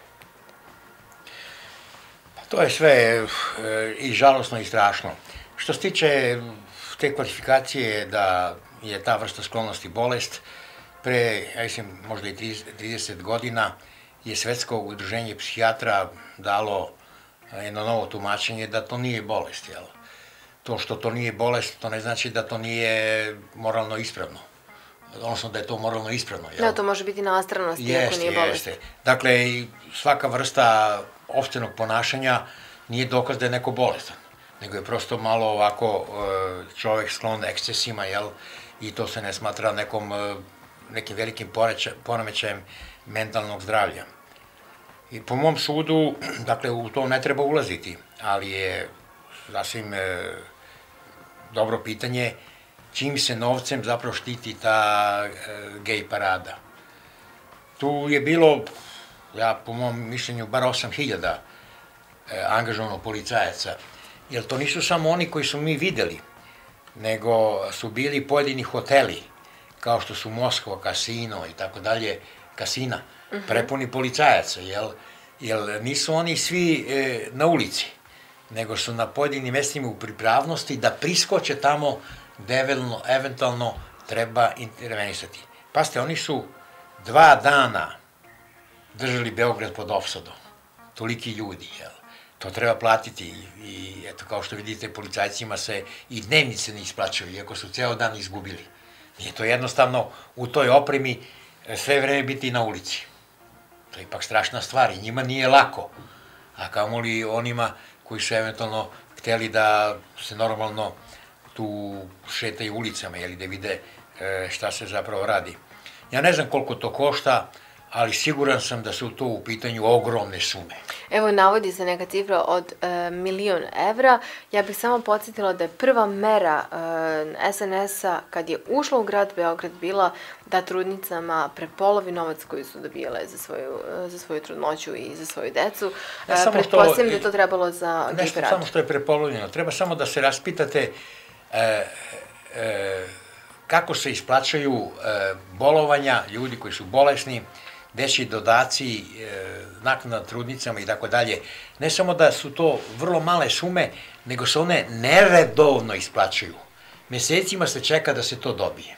To je sve i žalosno i strašno. Što se tiče te kvalifikacije da je ta vrsta sklonosti bolest, pre, ja mislim, možda i trideset godina je Svetsko udruženje psihijatra dalo jedno novo tumačenje da to nije bolest, jel? To što to nije bolest, to ne znači da to nije moralno ispravno. Odnosno da je to moralno ispravno, jel? Da, to može biti nastranost, iako nije bolest. Jeste, jeste. Dakle, svaka vrsta opštenog ponašanja nije dokaz da je neko bolestan, nego je prosto malo ovako čovek sklon ekscesima, jel? I to se ne smatra nekim velikim poremećajem mentalnog zdravlja. I po mom sudu, dakle, u to ne treba ulaziti, ali je sasvim dobro pitanje čim se novcem zapravo štiti ta gej parada. Tu je bilo, ja po mom mišljenju, bar osam hiljada angažovano policajaca, jer to nisu samo oni koji su mi videli, nego su bili pojedini hoteli, kao što su Moskva, kasino i tako dalje, kasina, prepuni policajaca, jer nisu oni svi na ulici, nego su na pojedinim mestima u pripravnosti da priskoče tamo gde eventualno treba intervenisati. Pazite, oni su dva dana držali Beograd pod opsadom, toliki ljudi, jel? To treba platiti i eto, kao što vidite, policajcima se i dnevnice ne isplaćaju, iako su ceo dan izgubili. Nije to jednostavno u toj opremi sve vreme biti na ulici. To je ipak strašna stvar i njima nije lako, a kamoli onima koji su eventualno hteli da se normalno tu šetaju ulicama ili da vide šta se zapravo radi. Ja ne znam koliko to košta, ali siguran sam da su to u pitanju ogromne sume. Evo, navodi se neka cifra od e, milion evra. Ja bih samo podsjetila da je prva mera e, S N S-a kad je ušla u grad Beograd bila da trudnicama prepolovi novac koji su dobijale za svoju, za svoju trudnoću i za svoju decu. E, Pretpostavljam da je to trebalo za nešto Giperad. Samo što je prepolovljeno. Treba samo da se raspitate e, e, kako se isplaćaju e, bolovanja ljudi koji su bolesni, dečji dodaci, e, naknada trudnicama i tako dalje. Ne samo da su to vrlo male sume, nego se one neredovno isplaćuju. Mesecima se čeka da se to dobije.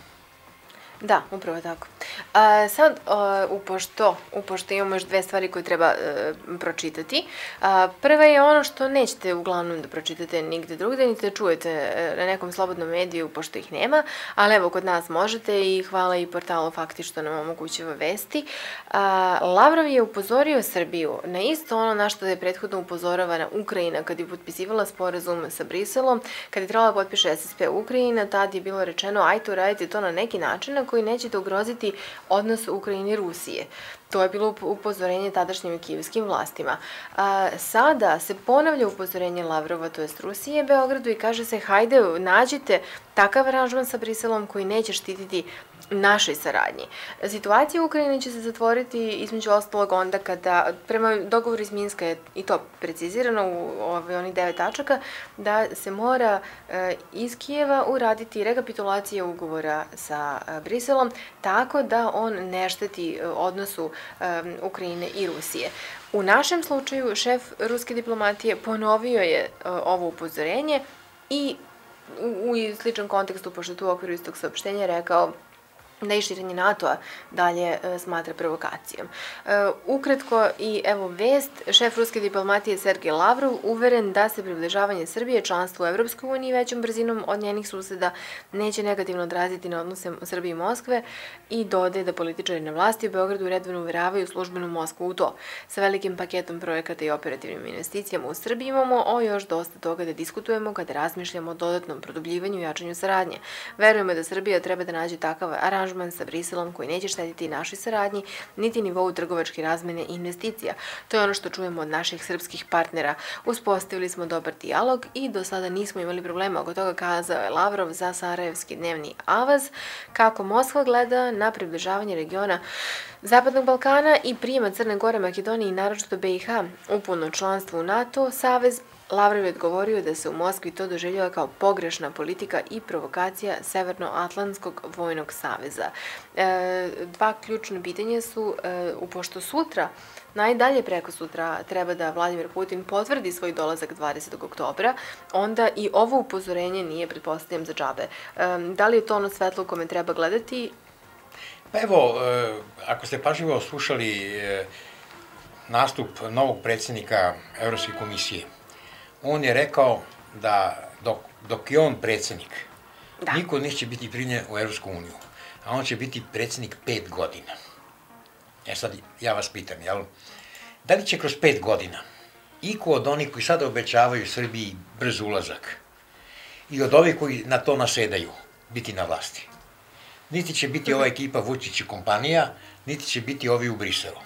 Da, upravo tako. A, sad, a, upošto, upošto imamo još dve stvari koje treba a, pročitati. A, prva je ono što nećete uglavnom da pročitate nigde drugde, niti da čujete na nekom slobodnom mediju, pošto ih nema, ali evo, kod nas možete i hvala i portalu Fakti što nam omogućava vesti. A, Lavrov je upozorio Srbiju na isto ono na što je prethodno upozoravana Ukrajina kad je potpisivala sporazum sa Briselom, kad je trebala potpiše S S P Ukrajina, tad je bilo rečeno ajte uradite to na neki način koji nećete ugroziti odnos Ukrajine i Rusije. To je bilo upozorenje tadašnjim i kijevskim vlastima. A, sada se ponavlja upozorenje Lavrova, to jest Rusije, Beogradu i kaže se hajde nađite takav aranžman sa Briselom koji neće štititi našoj saradnji. Situacija u Ukrajini će se zatvoriti između ostalog onda kada, prema dogovoru iz Minska je i to precizirano u ove, onih devet tačaka, da se mora e, iz Kijeva uraditi rekapitulacija ugovora sa e, Briselom tako da on ne šteti odnosu e, Ukrajine i Rusije. U našem slučaju šef ruske diplomatije ponovio je e, ovo upozorenje i u, u sličnom kontekstu, pošto tu u okviru istog saopštenja rekao da i širenje NATO-a dalje e, smatra provokacijom. E, ukratko i evo vest, šef ruske diplomatije Sergej Lavrov uveren da se približavanje Srbije članstvu u Evropskoj uniji većom brzinom od njenih suseda neće negativno odraziti na odnose Srbije i Moskve i dodaje da političari na vlasti u Beogradu redovno uveravaju službenu Moskvu u to. Sa velikim paketom projekata i operativnim investicijama u Srbiji imamo o još dosta toga da diskutujemo kada razmišljamo o dodatnom produbljivanju i jačanju saradnje. Verujemo da Srbija treba da nađe takav aranžman sa Briselom koji neće štetiti našoj saradnji, niti nivou trgovačke razmene i investicija. To je ono što čujemo od naših srpskih partnera. Uspostavili smo dobar dijalog i do sada nismo imali problema oko toga, kazao je Lavrov za Sarajevski dnevni avaz, kako Moskva gleda na približavanje regiona Zapadnog Balkana i prijema Crne Gore, Makedonije i naročito B i H u puno članstvo u NATO savez. Lavrov je odgovorio da se u Moskvi to doživljava kao pogrešna politika i provokacija Severnoatlantskog vojnog saveza. E, dva ključne pitanja su, e, upošto sutra, najdalje preko sutra, treba da Vladimir Putin potvrdi svoj dolazak dvadesetog oktobra, onda i ovo upozorenje nije, pretpostavljam, za džabe. E, da li je to ono svetlo u kome treba gledati? Pa evo, e, ako ste pažljivo slušali e, nastup novog predsjednika Evropske komisije, on je rekao da dok, dok je on predsjednik, da. Niko neće biti primljen u Evropsku uniju, a on će biti predsjednik pet godina. E sad, ja vas pitam, jel, da li će kroz pet godina iko od onih koji sada obećavaju Srbiji brz ulazak i od ovih koji na to nasedaju biti na vlasti? Niti će biti ova ekipa Vučić i kompanija, niti će biti ovi u Briselu.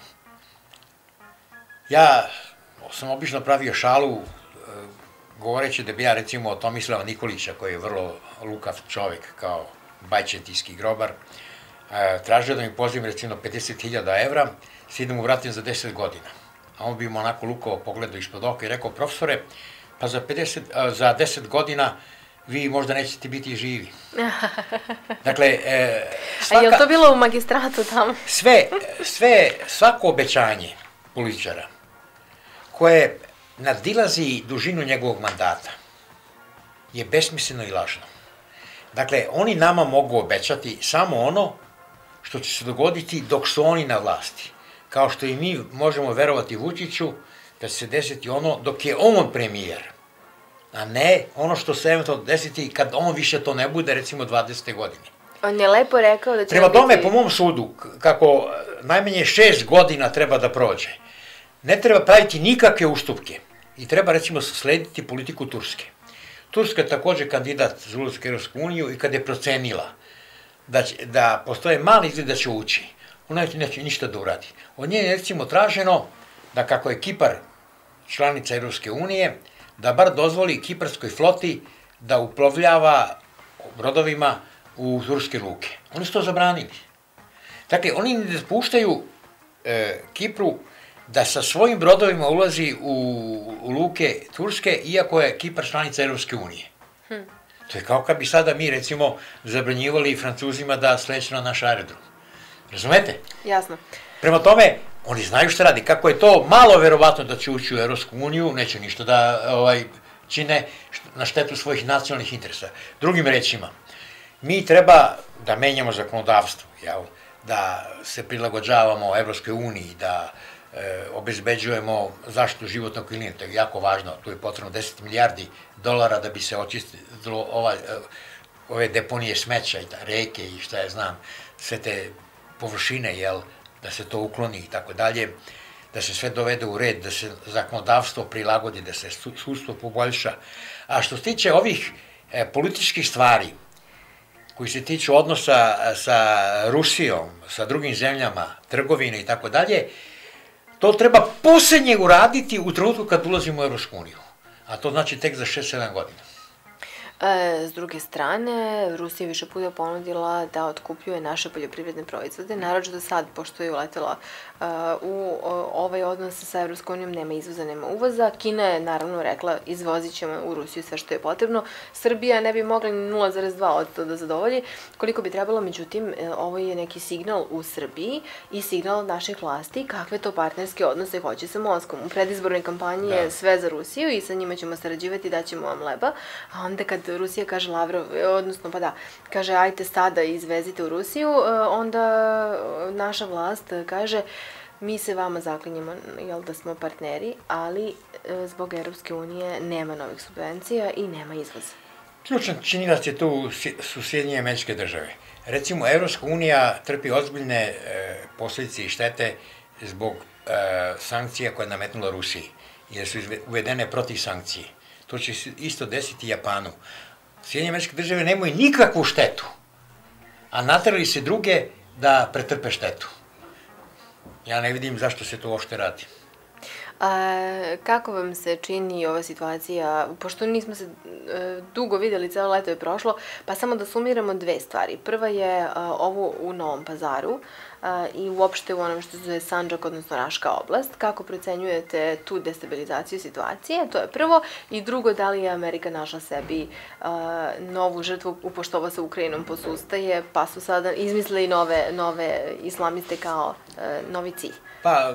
Ja sam obično pravio šalu govoreći da bi ja recimo od Tomislava Nikolića, koji je vrlo lukav čovjek kao bajčetijski grobar, tražio da mi pozivim recimo pedeset hiljada evra, se idem u vratim za deset godina. A on bi mu onako lukavo pogledao ispod oka i rekao, profesore, pa za, pedeset, za deset godina vi možda nećete biti živi. Dakle, e, svaka... A je li to bilo u magistratu tamo? Sve, sve, svako obećanje političara koje nadilazi dužinu njegovog mandata je besmisleno i lažno. Dakle, oni nama mogu obećati samo ono što će se dogoditi dok su oni na vlasti. Kao što i mi možemo verovati Vučiću da će se desiti ono dok je on premijer, a ne ono što se eventualno desiti kad on više to ne bude, recimo dvadesete godine. On je lepo rekao da će... Prema tome, biti... po mom sudu, kako najmanje šest godina treba da prođe, ne treba praviti nikakve ustupke i treba, recimo, slediti politiku Turske. Turska je takođe kandidat za ulazak u Evropsku uniju i kada je procenila da, će, da postoje mali izgled da će ući, ona neće ništa da uradi. Od nje je recimo traženo da kako je Kipar članica Evropske unije, da bar dozvoli kiparskoj floti da uplovljava brodovima u turske luke. Oni su to zabranili. Dakle, oni ne dopuštaju e, Kipru da sa svojim brodovima ulazi u, u luke turske, iako je Kipar članica Evropske unije. Hm. To je kao kad bi sada mi, recimo, zabranjivali Francuzima da sleću na naš aerodrom. Razumete? Jasno. Prema tome, oni znaju šta radi. Kako je to malo verovatno da će ući u Evropsku uniju, neće ništa da ovaj, čine na štetu svojih nacionalnih interesa. Drugim rečima, mi treba da menjamo zakonodavstvo, jel? Da se prilagođavamo Evropskoj uniji, da e, obezbeđujemo zaštitu životnog klime, to je jako važno, tu je potrebno deset milijardi dolara da bi se očistilo ova, ove deponije smeća i ta, reke i šta je znam, sve te površine, jel, da se to ukloni i tako dalje, da se sve dovede u red, da se zakonodavstvo prilagodi, da se sudstvo poboljša. A što se tiče ovih e, političkih stvari, koji se tiču odnosa sa Rusijom, sa drugim zemljama, trgovine i tako dalje, to treba poslednje uraditi u trenutku kad ulazimo u Evropsku uniju. A to znači tek za šest sedam godina. E, s druge strane, Rusija više puta ponudila da otkupljuje naše poljoprivredne proizvode, naročito sad, pošto je uletela uh, u ovaj odnos sa Evropskom unijom, nema izvoza, nema uvoza. Kina je naravno rekla izvozit ćemo u Rusiju sve što je potrebno. Srbija ne bi mogla ni nula zarez dva posto da zadovolji koliko bi trebalo, međutim, ovo je neki signal u Srbiji i signal od naših vlasti kakve to partnerske odnose hoće sa Moskvom. U predizbornoj kampanji je da. Sve za Rusiju i sa njima ćemo sarađivati, daćemo vam leba, a onda kad Rusija kaže Lavrov, odnosno pa da, kaže ajte sada izvezite u Rusiju, onda naša vlast kaže mi se vama zaklinjemo, jel da smo partneri, ali zbog Evropske unije nema novih subvencija i nema izvoza. Ključan činilac je tu su Sjedinjene Američke Države. Recimo, Evropska unija trpi ozbiljne e, posledice i štete zbog e, sankcija koje je nametnula Rusiji, jer su uvedene protiv sankcije. To će se isto desiti Japanu. Sjedinjene Američke Države nemaju nikakvu štetu, a naterali se druge da pretrpe štetu. Ja ne vidim zašto se to uopšte radi. A, kako vam se čini ova situacija, pošto nismo se e, dugo videli, celo leto je prošlo, pa samo da sumiramo dve stvari. Prva je a, ovo u Novom Pazaru a, i uopšte u onom što se zove Sandžak, odnosno Raška oblast. Kako procenjujete tu destabilizaciju situacije? To je prvo. I drugo, da li je Amerika našla sebi a, novu žrtvu, upošto se Ukrajinom posustaje, pa su sada izmislili nove, nove islamiste kao a, novi cilj? Pa,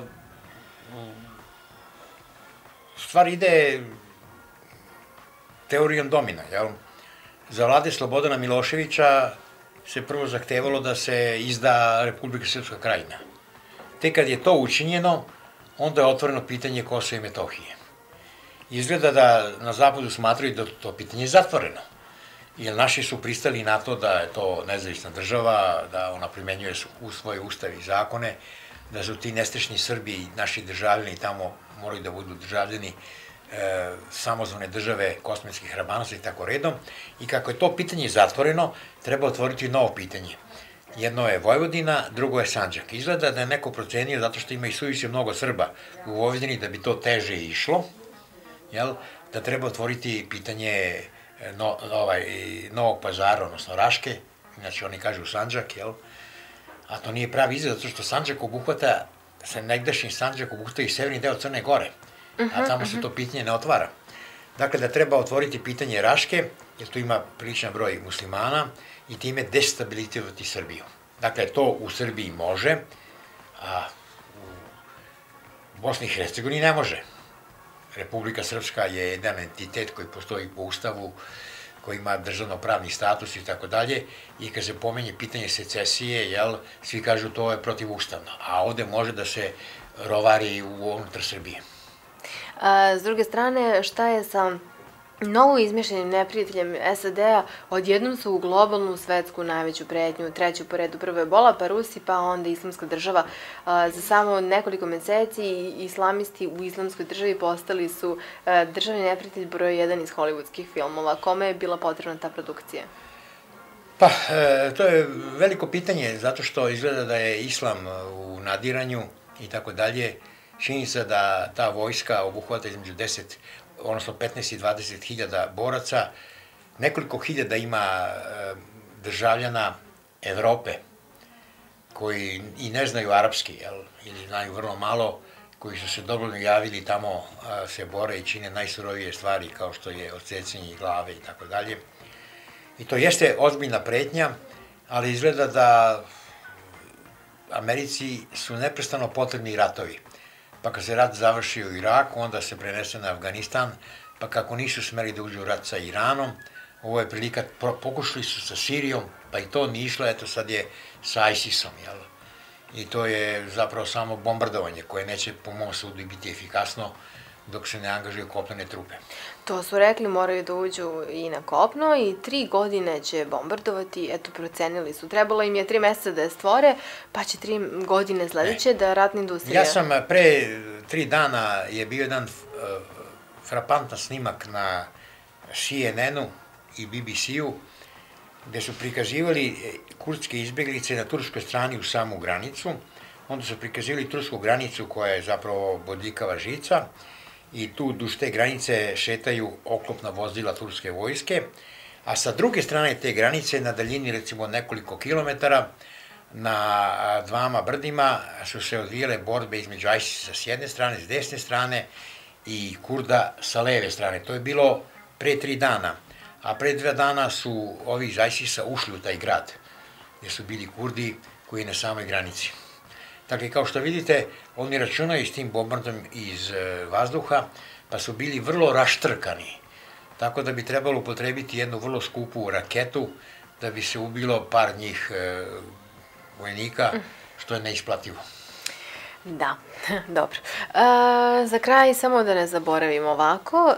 stvar ide teorijom domina, jel? Za vlade Slobodana Miloševića se prvo zahtevalo da se izda Republika Srpska Krajina. Tek kad je to učinjeno, onda je otvoreno pitanje Kosova i Metohije. Izgleda da na zapadu smatraju da to pitanje je zatvoreno, jer naši su pristali na to da je to nezavisna država, da ona primenjuje u svoje ustave i zakone, da su ti nestašni Srbi i naši državljani tamo moraju da budu državljani e, samozvane države kosmetskih hrabanosti i tako redom. I kako je to pitanje zatvoreno, treba otvoriti novo pitanje. Jedno je Vojvodina, drugo je Sandžak. Izgleda da je neko procenio, zato što ima i suviše mnogo Srba u Vojvodini, da bi to teže išlo, jel, da treba otvoriti pitanje no, ovaj, Novog Pazara, odnosno Raške, znači oni kažu Sandžak, jel, a to nije pravi izgled, zato što Sandžak obuhvata, sa negdašnji Sandžak obuhvata i severni deo Crne Gore, a tamo se to pitanje ne otvara. Dakle, da treba otvoriti pitanje Raške, jer tu ima priličan broj muslimana, i time destabilizirati Srbiju. Dakle, to u Srbiji može, a u Bosni i Hercegovini ne može. Republika Srpska je jedan entitet koji postoji po ustavu, koji ima državno-pravni status i tako dalje, i kad se pomenje pitanje secesije, jel, svi kažu to je protivustavno, a ovde može da se rovari unutar Srbije. A, s druge strane, šta je sa novo izmišljenim neprijateljem S A D-a? Odjednom su u globalnu svetsku najveću pretnju, treću po redu, prvo je Ebola, pa Rusi, pa onda Islamska država. A, za samo nekoliko meseci islamisti u Islamskoj državi postali su a, državni neprijatelj broj jedan iz hollywoodskih filmova. Kome je bila potrebna ta produkcija? Pa, to je veliko pitanje, zato što izgleda da je islam u nadiranju i tako dalje. Činjenica da ta vojska obuhvata između deset, odnosno petnaest i dvadeset hiljada boraca, nekoliko hiljada ima državljana Evrope, koji i ne znaju arapski, jel, ili znaju vrlo malo, koji su se dobrovoljno javili tamo, se bore i čine najsurovije stvari, kao što je odsecanje glave i tako dalje. I to jeste ozbiljna pretnja, ali izgleda da Americi su neprestano potrebni ratovi. Pa kad se rat završi u Iraku, onda se prenese na Afganistan, pa kako nisu smeli da uđu u rat sa Iranom, ovo je prilika, pokušali su sa Sirijom, pa i to nije išlo, eto sad je sa ISIS-om, jel? I to je zapravo samo bombardovanje koje neće po mom sudu biti efikasno dok se ne angažuju kopnene trupe. To su rekli, moraju da uđu i na kopno i tri godine će bombardovati, eto procenili su. Trebalo im je tri meseca da je stvore, pa će tri godine sledeće da ratna industrija... Ja sam pre tri dana je bio jedan frapantan snimak na C N N-u i B B C-u, gde su prikazivali kurdske izbeglice na turskoj strani u samu granicu, onda su prikazivali tursku granicu koja je zapravo bodljikava žica i tu duž te granice šetaju oklopna vozila turske vojske, a sa druge strane te granice, na daljini recimo nekoliko kilometara, na dvama brdima su se odvijele borbe između ISIS-a s jedne strane, s desne strane i Kurda sa leve strane. To je bilo pre tri dana. A pre dva dana su ovi iz ISIS-a ušli u taj grad, gde su bili Kurdi koji je na samoj granici. Dakle, kao što vidite, oni računaju s tim bombardom iz vazduha, pa su bili vrlo raštrkani. Tako da bi trebalo upotrebiti jednu vrlo skupu raketu da bi se ubilo par njih vojnika, što je neisplativo. Da, dobro. Za kraj, samo da ne zaboravimo ovako,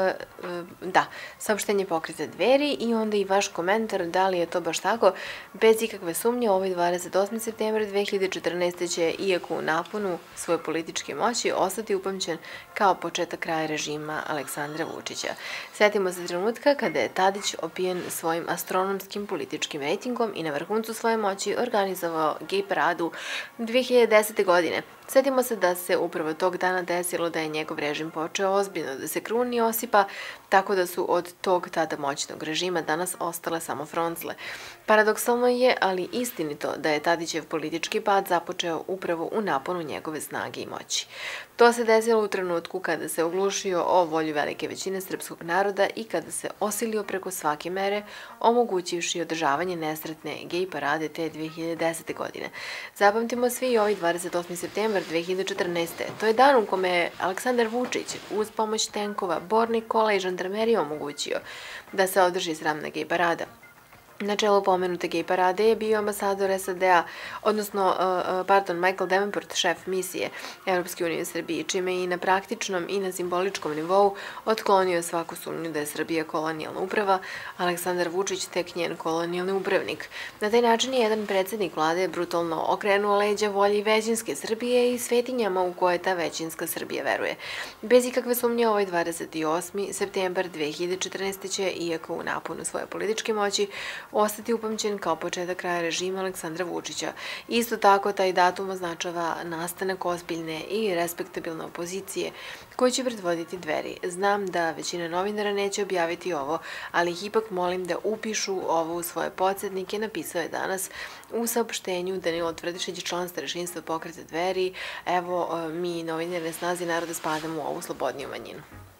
da, saopštenje Pokreta Dveri i onda i vaš komentar, da li je to baš tako, bez ikakve sumnje, ovaj dvadeset osmi septembar dve hiljade četrnaeste. će, iako u naponu svoje političke moći, ostati upamćen kao početak kraja režima Aleksandra Vučića. Sjetimo se trenutka kada je Tadić, opijen svojim astronomskim političkim rejtingom i na vrhuncu svoje moći, organizovao gej paradu dve hiljade desete. godine. Sjetimo se da se upravo tog dana desilo da je njegov režim počeo ozbiljno da se kruni osipa, tako da su od tog tada moćnog režima danas ostale samo froncle. Paradoksalno je, ali istinito, da je Tadićev politički pad započeo upravo u naponu njegove snage i moći. To se desilo u trenutku kada se oglušio o volju velike većine srpskog naroda i kada se osilio preko svake mere, omogućivši održavanje nesretne gej parade te dve hiljade desete. godine. Zapamtimo svi i ovaj dvadeset osmi septembar dve hiljade četrnaeste. To je dan u kome je Aleksandar Vučić uz pomoć tenkova, bornih kola i žandarmerije omogućio da se održi sramna gej parada. Na čelu pomenute gej parade je bio ambasador S A D-a, odnosno, pardon, Michael Davenport, šef misije Evropske unije u Srbiji, čime je i na praktičnom i na simboličkom nivou otklonio svaku sumnju da je Srbija kolonijalna uprava, Aleksandar Vučić tek njen kolonijalni upravnik. Na taj način je jedan predsednik vlade brutalno okrenuo leđa volji većinske Srbije i svetinjama u koje ta većinska Srbija veruje. Bez ikakve sumnje, ovaj dvadeset osmi septembar dve hiljade četrnaeste. će, iako u naponu svoje političke moći, ostati upamćen kao početak kraja režima Aleksandra Vučića. Isto tako, taj datum označava nastanak ozbiljne i respektabilne opozicije koju će predvoditi Dveri. Znam da većina novinara neće objaviti ovo, ali ih ipak molim da upišu ovo u svoje podsjetnike, napisao je danas u saopštenju Danilo Tvrdišić, član starešinstva Pokreta Dveri. Evo, mi novinari na snazi naroda spadamo u ovu slobodniju manjinu.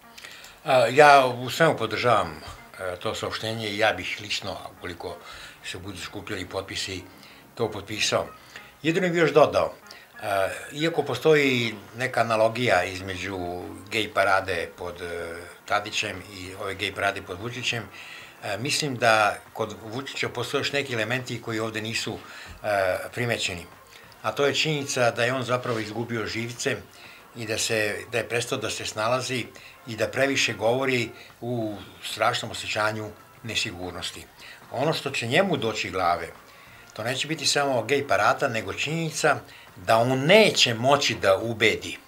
Ja u svemu podržavam to saopštenje i ja bih lično, ukoliko se budu skupljali potpisi, to potpisao. Jedino bih još dodao, iako postoji neka analogija između gej parade pod Tadićem i ove gej parade pod Vučićem, mislim da kod Vučića postoje još neki elementi koji ovde nisu primećeni. A to je činjenica da je on zapravo izgubio živce i da je prestao da se snalazi i da previše govori u strašnom osjećanju nesigurnosti. Ono što će njemu doći glave, to neće biti samo gej parada, nego činjenica da on neće moći da ubedi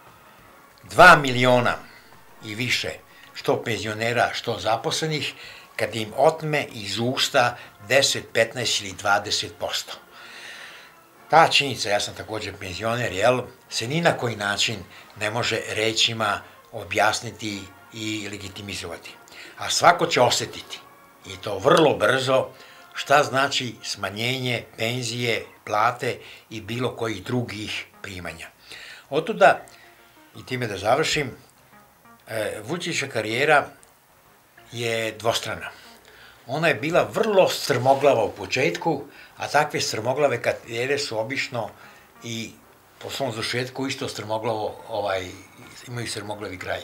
dva miliona i više, što penzionera, što zaposlenih, kad im otme iz usta deset, petnaest ili dvadeset posto. Ta činjenica, ja sam također penzioner, jel, se ni na koji način ne može rečima objasniti i legitimizovati. A svako će osetiti, i to vrlo brzo, šta znači smanjenje penzije, plate i bilo kojih drugih primanja. Otuda, i time da završim, Vučićeva karijera je dvostrana. Ona je bila vrlo strmoglava u početku, a takve strmoglave karijere su obično i po svom završetku isto strmoglavo, imaju strmoglavi kraj.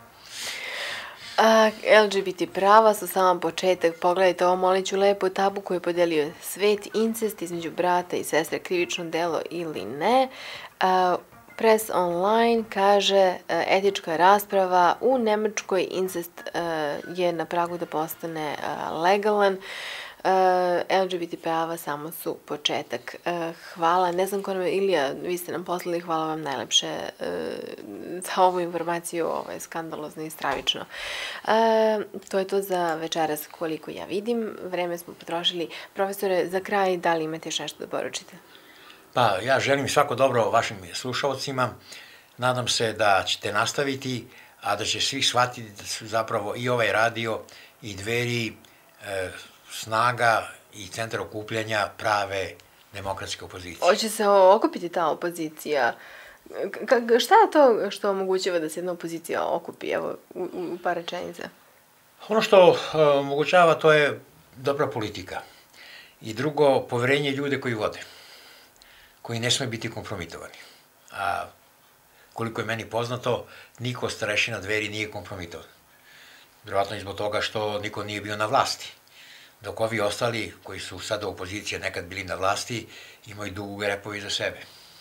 L G B T prava su samo početak. Pogledajte ovo, molit ću lepo tabu koju je podelio svet, incest između brata i sestre, krivično delo ili ne. Press Online kaže etička rasprava u Nemačkoj, incest je na pragu da postane legalan. L G B T prava samo su početak. Hvala, ne znam ko nam je, Ilija, vi ste nam poslali, hvala vam najlepše za ovu informaciju, ovo je skandalozno i stravično. To je to za večeras koliko ja vidim, vreme smo potrošili. Profesore, za kraj, da li imate još nešto da poručite? Pa, ja želim svako dobro vašim slušalcima, nadam se da ćete nastaviti, a da će svi shvatiti da su zapravo i ovaj radio i Dveri snaga i centar okupljanja prave demokratske opozicije. Hoće se okupiti ta opozicija? Šta je to što omogućava da se jedna opozicija okupi, evo, u par rečenica? Ono što omogućava to je dobra politika i drugo, poverenje ljude koji vode, koji ne sme biti kompromitovani. A koliko je meni poznato, niko od starešina Dveri nije kompromitovan. Vjerovatno i zbog toga što niko nije bio na vlasti. Dok ovi ostali, koji su sada u opoziciji, nekad bili na vlasti, imaju duge repovi za sebe.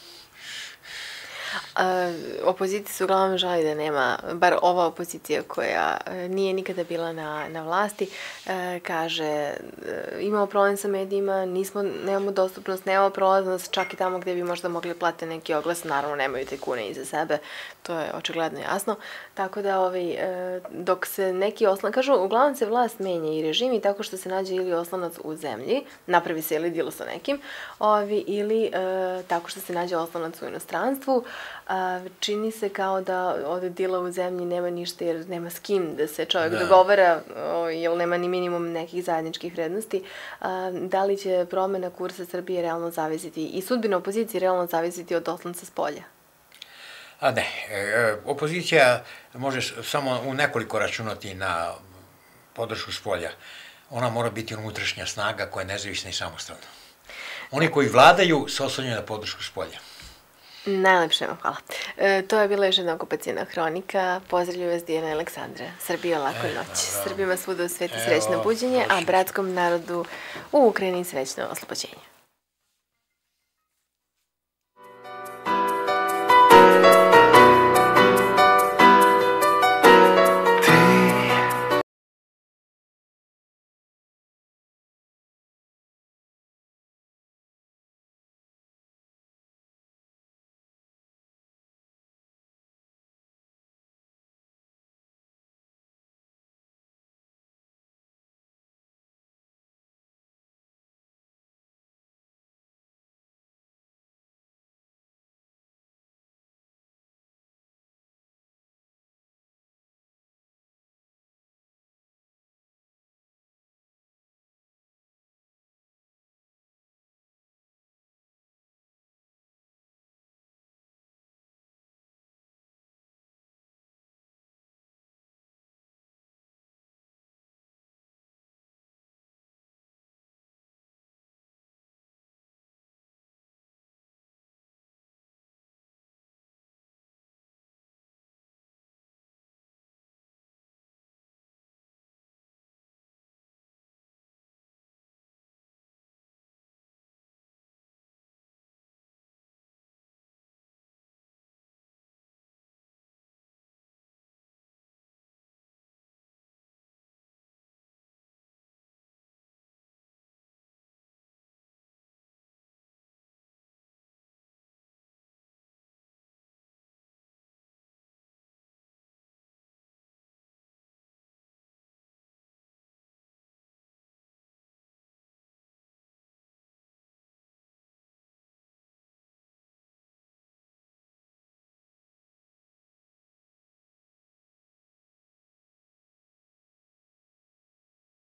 Opozicija se uglavnom žali da nema, bar ova opozicija koja nije nikada bila na vlasti, kaže imamo problem sa medijima, nemamo dostupnost, nemamo prolaznost, čak i tamo gde bi možda mogli platiti neki oglas, naravno nemaju tajkune iza sebe, to je očigledno jasno, tako da dok se neki oslan, kažu, uglavnom se vlast menja i režim i tako što se nađe ili oslonac u zemlji, napravi se ili dilo sa nekim, ili tako što se nađe oslonac u inostranstvu, čini se kao da od dila u zemlji nema ništa jer nema s kim da se čovjek dogovara, jer nema ni minimum nekih zajedničkih vrednosti. Da li će promena kursa Srbije realno zavisiti i sudbina opozicije realno zavisiti od oslonca s polja? A ne, opozicija može samo u nekoliko računati na podršku s polja. Ona mora biti unutrašnja snaga koja je nezavisna i samostalna. Oni koji vladaju se oslanjaju na podršku s polja. Najlepše vam hvala. To je bila još jedna okupacijna hronika. Pozdravljaju vas Dijana i Aleksandra. Srbija, laku noć. Srbima svuda u svetu srećno buđenje, a bratskom narodu u Ukrajini srećno oslobođenje.